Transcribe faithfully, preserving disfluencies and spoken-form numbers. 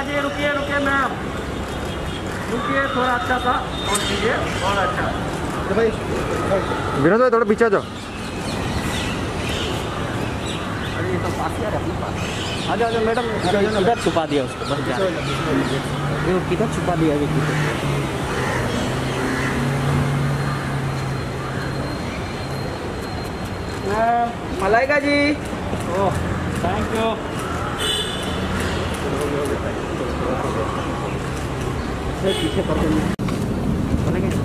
जी रुकिए रुकिए मैम, रुकिए थोड़ा अच्छा सा और कीजिए, बहुत अच्छा। तो भाई विनोद भाई थोड़ा पीछे आ जाओ। अरे ये तो पास यार अपने पास आ जाओ मैडम, किधर छुपा दिया उसको, बस जा ये किधर छुपा दिया अभी किधर। Malaika ji, oh thank you. पीछे पकड़